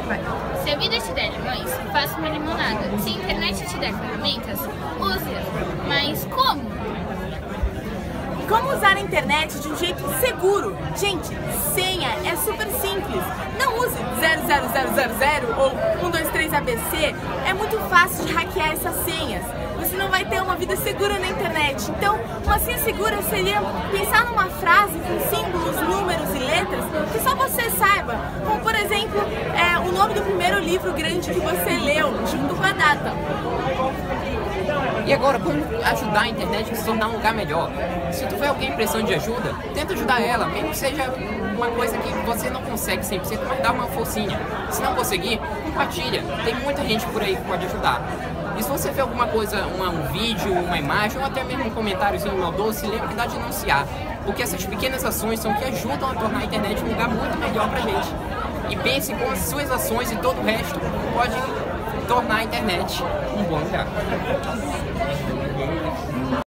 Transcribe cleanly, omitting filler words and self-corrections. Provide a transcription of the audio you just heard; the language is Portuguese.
Vai. Se a vida te der limões, faça uma limonada. Se a internet te der ferramentas, use-as. Mas como? Como usar a internet de um jeito seguro? Gente, senha é super simples. Não use 00000 ou 123ABC. É muito fácil de hackear essas senhas. Você não vai ter uma vida segura na internet. Então, uma senha segura seria pensar numa frase com símbolos, números e letras que só você saiba. Como, por exemplo, o nome do primeiro livro grande que você leu, junto com a data. E agora, como ajudar a internet a se tornar um lugar melhor? Se tu vê alguém em pressão de ajuda, tenta ajudar ela, mesmo que seja uma coisa que você não consegue 100%, mas dá uma forcinha. Se não conseguir, compartilha. Tem muita gente por aí que pode ajudar. E se você vê alguma coisa, um vídeo, uma imagem ou até mesmo um comentáriozinho maldoso, se lembra que dá de denunciar. Porque essas pequenas ações são que ajudam a tornar a internet um lugar muito melhor pra gente. E pense como as suas ações e todo o resto podem tornar a internet um bom lugar.